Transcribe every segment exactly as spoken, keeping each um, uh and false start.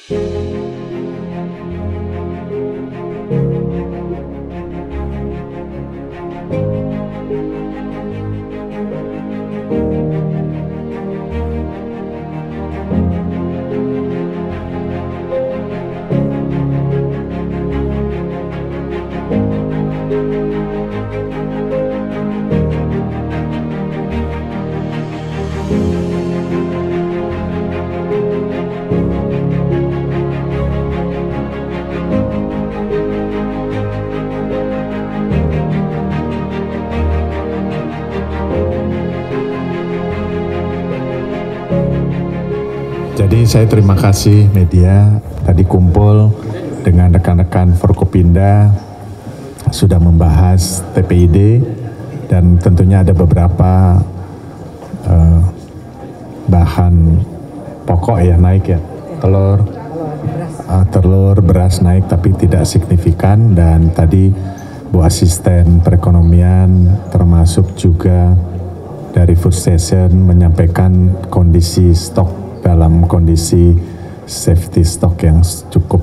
Jadi saya terima kasih media tadi kumpul dengan rekan-rekan Forkopimda sudah membahas T P I D dan tentunya ada beberapa uh, bahan pokok ya naik ya, telur, uh, telur, beras naik tapi tidak signifikan, dan tadi Bu Asisten Perekonomian termasuk juga dari Food Station menyampaikan kondisi stok dalam kondisi safety stock yang cukup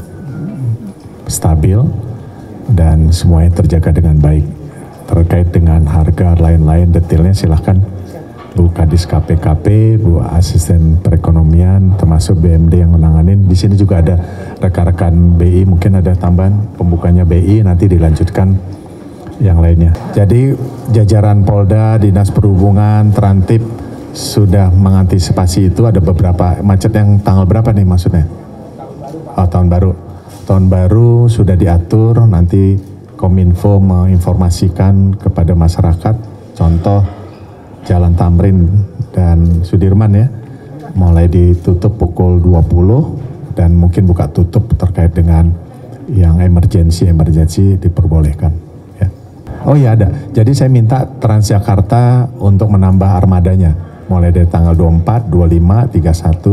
stabil dan semuanya terjaga dengan baik. Terkait dengan harga lain-lain detailnya silahkan Bu Kadis K P K P, Bu Asisten Perekonomian, termasuk B M D yang menanganin. Di sini juga ada rekan-rekan B I, mungkin ada tambahan pembukanya B I, nanti dilanjutkan yang lainnya. Jadi jajaran Polda, Dinas Perhubungan, Trantip sudah mengantisipasi itu. Ada beberapa macet yang tanggal berapa nih maksudnya? Oh, tahun baru. Tahun baru sudah diatur, nanti Kominfo menginformasikan kepada masyarakat, contoh Jalan Tamrin dan Sudirman ya, mulai ditutup pukul dua puluh dan mungkin buka tutup terkait dengan yang emergensi-emergensi diperbolehkan. Ya. Oh iya ada, jadi saya minta Transjakarta untuk menambah armadanya, mulai dari tanggal dua puluh empat, dua puluh lima, tiga puluh satu,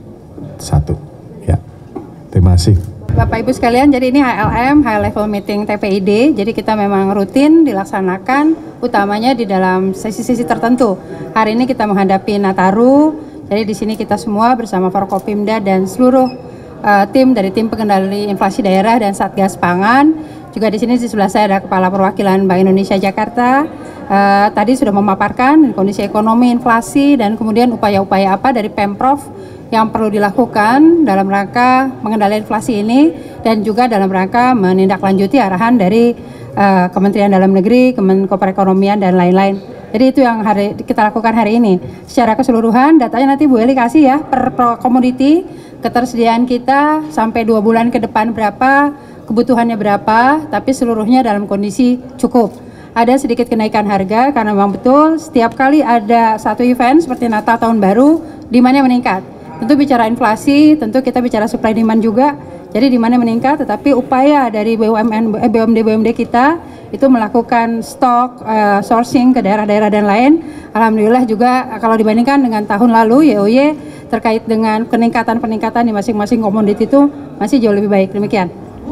satu. Ya, terima kasih. Bapak Ibu sekalian, jadi ini H L M, High Level Meeting T P I D, jadi kita memang rutin dilaksanakan, utamanya di dalam sesi-sesi tertentu. Hari ini kita menghadapi Nataru, jadi di sini kita semua bersama Forkopimda dan seluruh uh, tim dari tim pengendali inflasi daerah dan Satgas Pangan. Juga di sini di sebelah saya ada Kepala Perwakilan Bank Indonesia Jakarta. Uh, tadi sudah memaparkan kondisi ekonomi, inflasi, dan kemudian upaya-upaya apa dari Pemprov yang perlu dilakukan dalam rangka mengendalikan inflasi ini, dan juga dalam rangka menindaklanjuti arahan dari uh, Kementerian Dalam Negeri, Kemenko Perekonomian, dan lain-lain. Jadi itu yang hari, kita lakukan hari ini. Secara keseluruhan datanya nanti Bu Eli kasih ya per, per komoditi, ketersediaan kita sampai dua bulan ke depan berapa, kebutuhannya berapa, tapi seluruhnya dalam kondisi cukup. Ada sedikit kenaikan harga karena memang betul setiap kali ada satu event seperti Natal Tahun Baru di mana meningkat. Tentu bicara inflasi, tentu kita bicara supply demand juga. Jadi di mana meningkat, tetapi upaya dari B U M N, B U M D B U M D kita itu melakukan stok uh, sourcing ke daerah-daerah dan lain. Alhamdulillah juga kalau dibandingkan dengan tahun lalu Y O Y terkait dengan peningkatan-peningkatan di masing-masing komoditi itu masih jauh lebih baik. Demikian.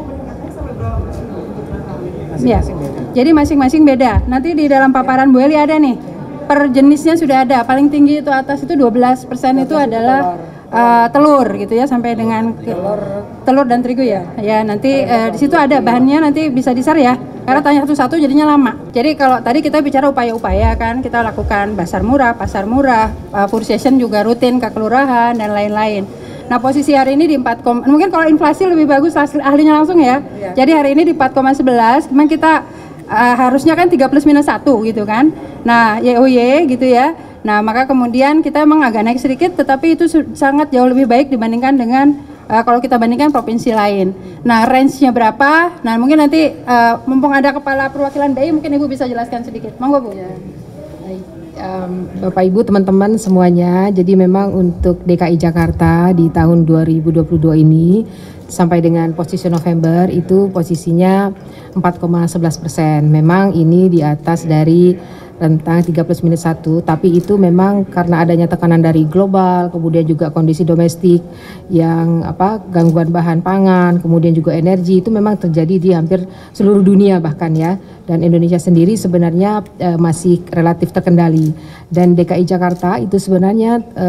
Ya. Jadi masing-masing beda. Nanti di dalam paparan Bu Eli ada nih. Per jenisnya sudah ada. Paling tinggi itu atas itu dua belas persen itu adalah Uh, telur gitu ya, sampai dengan ke, telur dan terigu ya. Ya nanti uh, di situ ada bahannya, nanti bisa di-share ya. Karena tanya satu-satu jadinya lama. Jadi kalau tadi kita bicara upaya-upaya kan, kita lakukan pasar murah, pasar murah, uh, food station juga rutin ke kelurahan dan lain-lain. Nah posisi hari ini di empat, mungkin kalau inflasi lebih bagus ahlinya langsung ya. Ya. Jadi hari ini di empat koma sebelas, memang kita uh, harusnya kan tiga plus minus satu gitu kan. Nah Y O Y gitu ya. Nah, maka kemudian kita memang agak naik sedikit, tetapi itu sangat jauh lebih baik dibandingkan dengan uh, kalau kita bandingkan provinsi lain. Nah, range-nya berapa? Nah, mungkin nanti uh, mumpung ada Kepala Perwakilan B I, mungkin Ibu bisa jelaskan sedikit. Monggo, Bu. Ya. Baik, um, Bapak Ibu, teman-teman semuanya, jadi memang untuk D K I Jakarta di tahun dua ribu dua puluh dua ini sampai dengan posisi November itu posisinya empat koma sebelas persen. Memang ini di atas dari rentang tiga plus minus satu, tapi itu memang karena adanya tekanan dari global, kemudian juga kondisi domestik yang apa gangguan bahan pangan, kemudian juga energi itu memang terjadi di hampir seluruh dunia bahkan ya, dan Indonesia sendiri sebenarnya e, masih relatif terkendali, dan D K I Jakarta itu sebenarnya e,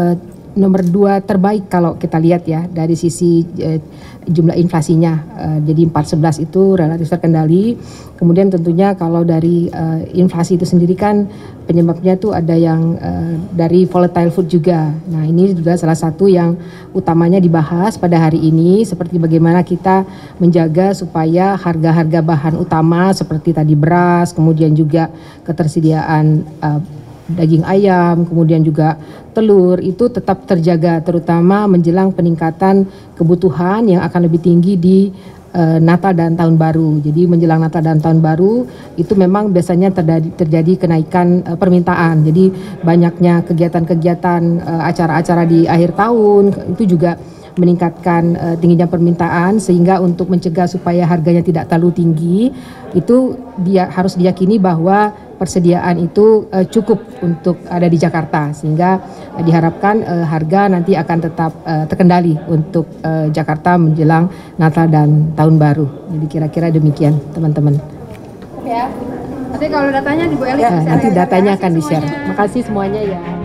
nomor dua terbaik kalau kita lihat ya dari sisi uh, jumlah inflasinya. Uh, jadi empat koma sebelas itu relatif terkendali. Kemudian tentunya kalau dari uh, inflasi itu sendiri kan penyebabnya tuh ada yang uh, dari volatile food juga. Nah ini juga salah satu yang utamanya dibahas pada hari ini, seperti bagaimana kita menjaga supaya harga-harga bahan utama seperti tadi beras, kemudian juga ketersediaan uh, daging ayam, kemudian juga telur itu tetap terjaga, terutama menjelang peningkatan kebutuhan yang akan lebih tinggi di uh, Natal dan Tahun Baru. Jadi menjelang Natal dan Tahun Baru itu memang biasanya terjadi, terjadi kenaikan uh, permintaan. Jadi banyaknya kegiatan-kegiatan uh, acara-acara di akhir tahun itu juga meningkatkan uh, tingginya permintaan, sehingga untuk mencegah supaya harganya tidak terlalu tinggi itu dia harus diyakini bahwa persediaan itu uh, cukup untuk ada di Jakarta, sehingga uh, diharapkan uh, harga nanti akan tetap uh, terkendali untuk uh, Jakarta menjelang Natal dan Tahun Baru. Jadi kira-kira demikian teman-teman. Ya, nanti kalau datanya di Bu Eli Ya, nanti di-share. datanya akan di-share. Makasih semuanya ya.